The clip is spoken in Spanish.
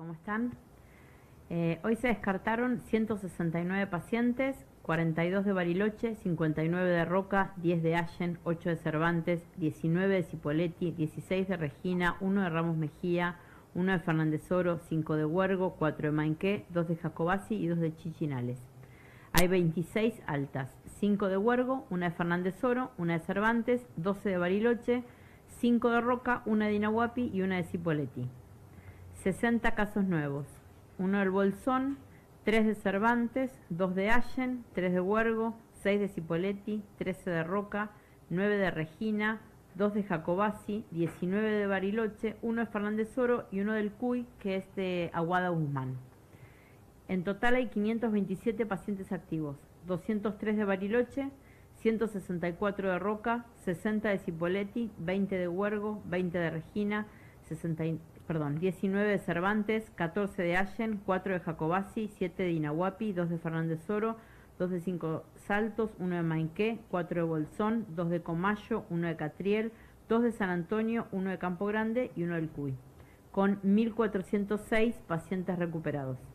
¿Cómo están? Hoy se descartaron 169 pacientes, 42 de Bariloche, 59 de Roca, 10 de Allen, 8 de Cervantes, 19 de Cipolletti, 16 de Regina, 1 de Ramos Mejía, 1 de Fernández Oro, 5 de Huergo, 4 de Mainqué, 2 de Jacobasi y 2 de Chichinales. Hay 26 altas, 5 de Huergo, 1 de Fernández Oro, 1 de Cervantes, 12 de Bariloche, 5 de Roca, 1 de Inahuapi y 1 de Cipolletti. 60 casos nuevos, 1 del Bolsón, 3 de Cervantes, 2 de Allen, 3 de Huergo, 6 de Cipolletti, 13 de Roca, 9 de Regina, 2 de Jacobasi, 19 de Bariloche, 1 de Fernández Oro y 1 del Cuy, que es de Aguada Guzmán. En total hay 527 pacientes activos, 203 de Bariloche, 164 de Roca, 60 de Cipolletti, 20 de Huergo, 20 de Regina, 19 de Cervantes, 14 de Allen, 4 de Jacobasi, 7 de Inahuapi, 2 de Fernández Oro, 2 de Cinco Saltos, 1 de Mainqué, 4 de Bolsón, 2 de Comayo, 1 de Catriel, 2 de San Antonio, 1 de Campo Grande y 1 del Cuy, con 1.406 pacientes recuperados.